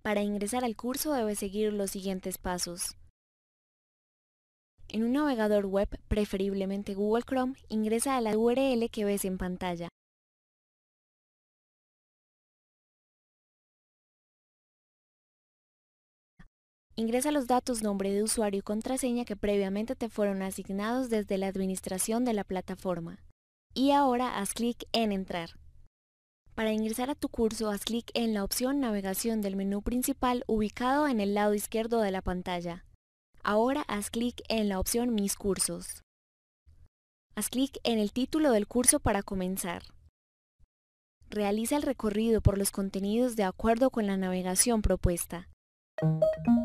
Para ingresar al curso debes seguir los siguientes pasos. En un navegador web, preferiblemente Google Chrome, ingresa a la URL que ves en pantalla. Ingresa los datos nombre de usuario y contraseña que previamente te fueron asignados desde la administración de la plataforma. Y ahora haz clic en Entrar. Para ingresar a tu curso, haz clic en la opción Navegación del menú principal ubicado en el lado izquierdo de la pantalla. Ahora haz clic en la opción Mis cursos. Haz clic en el título del curso para comenzar. Realiza el recorrido por los contenidos de acuerdo con la navegación propuesta.